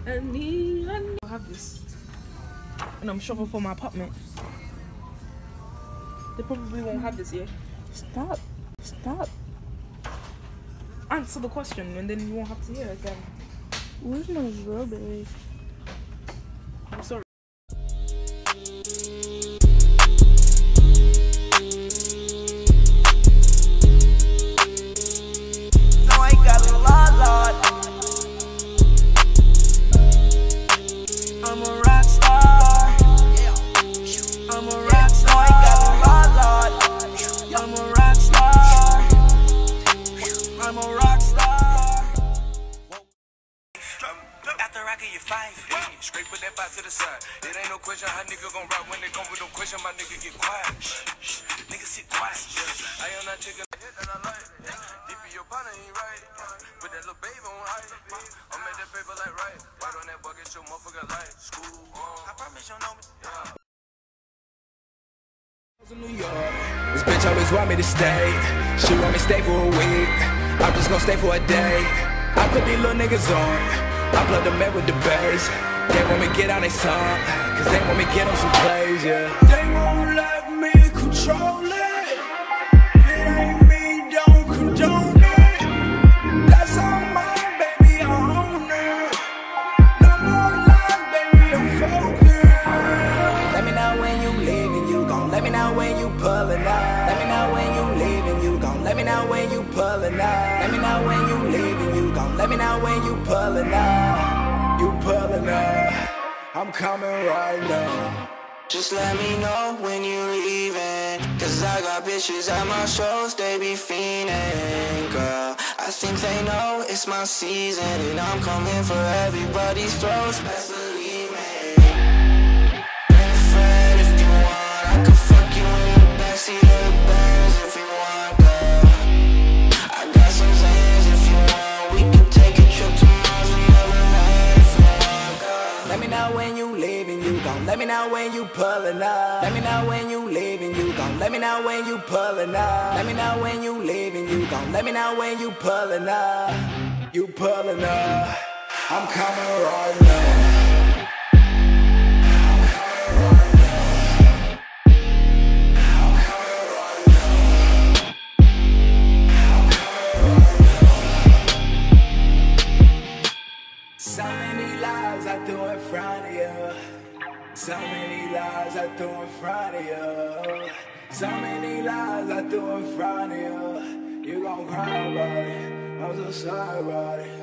I'll have this. And I'm shopping for my apartment. They probably won't have this, yeah? Stop. Answer the question and then you won't have to hear it again. Where's my strawberry? I'm sorry. Straight put that five to the side. It ain't no question how nigga gon' rock when they come with no question. My nigga get quiet. Nigga sit quiet. I am not taking a hit that I like. Deep in your partner ain't right. Put that little baby on high. I'll make that paper like right. Right on that bucket, your motherfucker light. School on. I promise you know me. New York. This bitch always want me to stay. She want me to stay for a week. I'm just gonna stay for a day. I put these little niggas on. I plug them in with the bass. They want me get on their song, cause they want me get on some plays, yeah. They won't let me control it. If it ain't me, don't condone it. That's on mine, baby, I own it. No more lies, baby, I'm focused. Let me know when you leaving, you gon' let me know when you pulling up. Let me know when you leaving, you gon' let me know when you pulling up. Let me know when you leaving, you gon' let me know when you pulling up. You pulling up, I'm coming right now. Just let me know when you leaving, cause I got bitches at my shows, they be fiending, girl. I think they know it's my season, and I'm coming for everybody's throats, best believe me. Bring a friend if you want, I can fuck you in the backseat of the Benz if you want, girl. I got some Zans if you want, we can take a trip to Mars another night if you want, girl. Let me know when you leaving, you gon' let me know when you pulling up. Let me know when you leaving, you gon' let me know when you pulling up. Let me know when you leaving, you gon' let me know when you pulling up. You pulling up, I'm coming right now. I'm coming right now. I'm coming right now. I'm coming right now. So many lies I do in front of you. So many lies I do in front of you. So many lies I do in front of you. You gon' cry about it. I'm so sorry about it.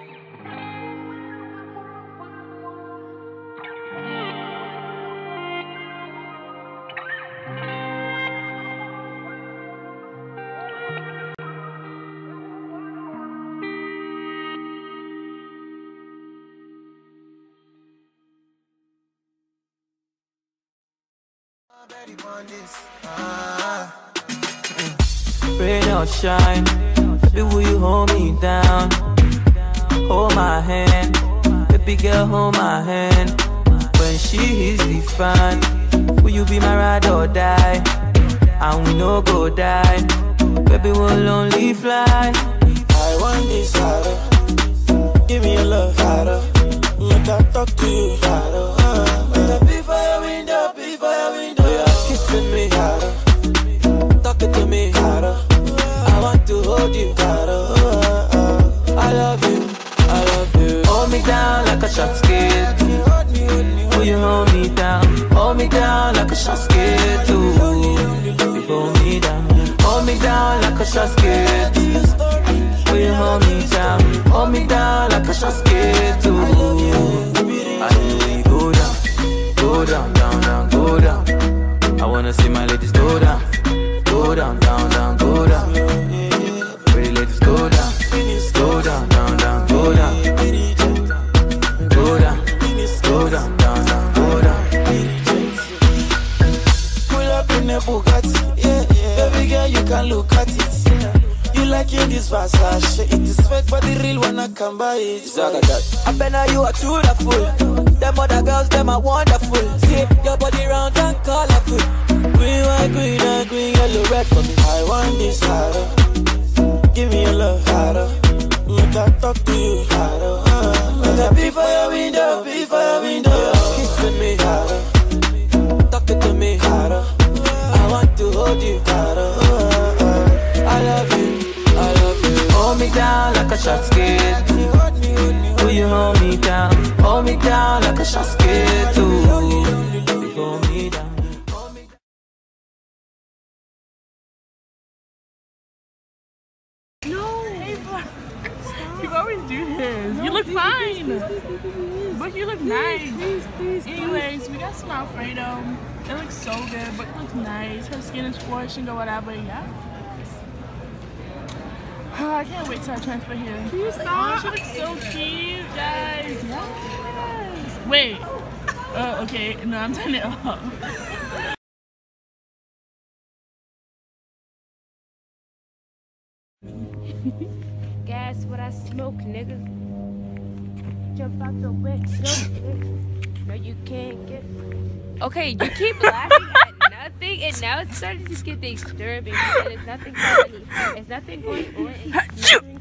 Rain or shine, baby, will you hold me down? Hold my hand, baby girl, hold my hand. When she is the fan, will you be my ride or die? And we no go die, baby, we'll only fly. I want this harder, give me a love harder. Let I talk to you harder. Before your window, you're kissing me harder, talking to me harder. I want to hold you harder. I love you, I love you. Hold me down like a shot skate. Will you hold me down? Hold me down like a shot skate too. Baby, hold me down. Hold me down like a shot skate. Will you hold me down? Hold me down like a shot skate too. I know you go down, go down, down, down, go down. I wanna see my ladies go down, go down, down, down, go down. Pretty ladies go down, go down, down, down, go down. Go down, go down, down, down, go down. Pull up in the Bugatti, yeah. Baby girl, you can look at it. You like in this Versace. It is fake, but the real one I can buy it. I bet now you are too the fool. Them other girls, them are wonderful. See your body round and colorful. Green, white, green, and green, yellow, red for me. I want this harder. Give me a love harder. Let I talk to you harder. Let I be for your window. down like a shot skid. Will you hold me down? Hold me down like a shot skid too. Hold me down. You always do this. You look fine. But you look nice. Anyways, we got some Alfredo. It looks so good, but it looks nice. Her skin is flushing or whatever, yeah. I can't wait till I transfer here. Can you stop? She looks so cute, guys. Yes. Wait. Okay. No, I'm turning it off. Gas what I smoke, nigga. Jump out the window, nigga. No, you can't get. Okay, you keep laughing at nothing, and now it's starting to get disturbing. And it's nothing funny. It's nothing going on. It's nothing...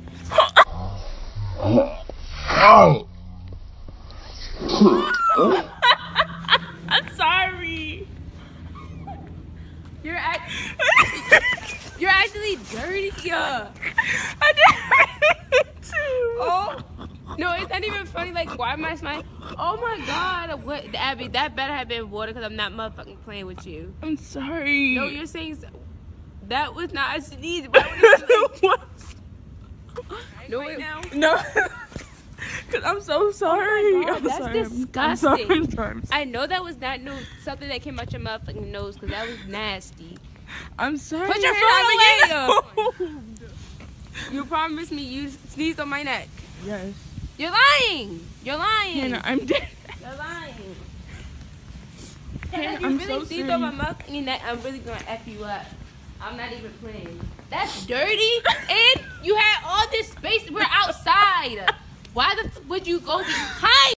I'm sorry. You're actually dirty, yeah. I didn't mean to. Oh, no, it's not even funny. Like, why am I smiling? Oh my God, what, Abby? That better have been water because I'm not motherfucking playing with you. I'm sorry. No, you're saying that was not a sneeze. Why would it What? no, right now? No. Cause I'm so sorry. Oh my God, I'm that's sorry. disgusting. I'm sorry. I know that was not something that came out your motherfucking nose because that was nasty. I'm sorry. Put your phone away. You promised me you sneezed on my neck. Yes. You're lying. You're lying. Hannah, I'm dead. You're lying. Hannah, If you I'm really so sneezed sorry. on my mouth and your neck, I'm really gonna F you up. I'm not even playing. That's dirty. And you had all this space. We're outside. Why would you go behind?